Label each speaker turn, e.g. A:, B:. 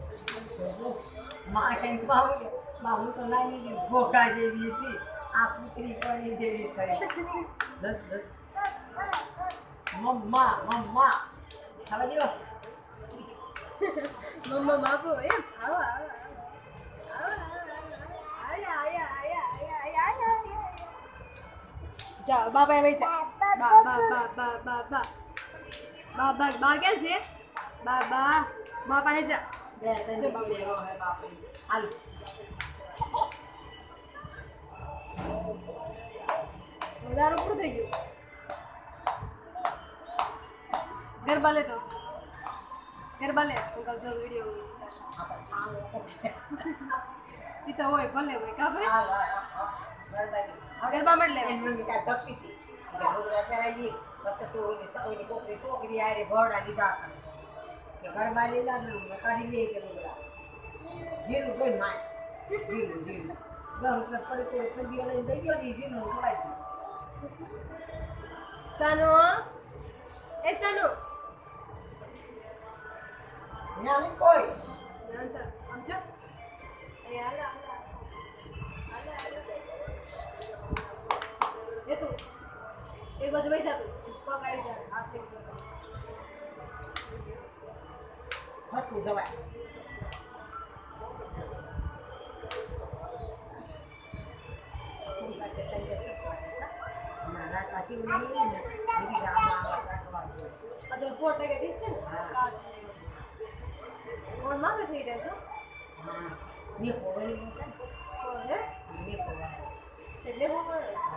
A: માં કઈ બાહુ કે બાહુ તો નાની હતી ઘોઘા જેવી હતી આ પુત્રી કોની જેવી થઈ બસ બસ મમ્મા મમ્મા ખાવા દો
B: મમ્મા બાપો એમ આવો આવો આયા આયા આયા આયા આયા જા બાબા એ જા બા બા બા બા બા બા બા બા બા કે છે બાબા બાપા હે જા
A: બે તને બોલે હો હે બાપે હાલ
B: વધારે ઉપર થઈ ગયું ગરબા લે તો ગરબા લે તો કલ જો વિડિયો
A: આ તો ખાવ
B: ઈ તો હોય ભલે હોય કા ભાઈ
A: હાલ
B: ગરબા મત લે
A: એની મમ્મી કા ધક્કી હતી કે ડોગરા પહેરાઈ પછી તો ઓલી કોકરી છોકરી આરે ભરડા લીધા કરે કે ગરબા લીધા ને કાઢી દે કે ડોગરા જીરું ગઈ માય જીરું જીરું 10 રૂપિયા પડી તો કદી લઈને દઈ ગયો ને જીરું ખવાઈ ગયું
B: સાનો એ સાનો
A: ના કોઈ
B: નાંતા આમ જો એ હાલા એ તું એક બાજુ બેસા તું પગ આવી જા હાથ થઈ જાય
A: હતું જવાય
B: ಅದು ಫೋಟೋಗೆ తీస్తేನೆ కాదు ఓన్ మాకు తీయలేదు
A: నీ పోవాలి సార్
B: ఓనే
A: నీ పోవాలి
B: తెల్లే పోవాలి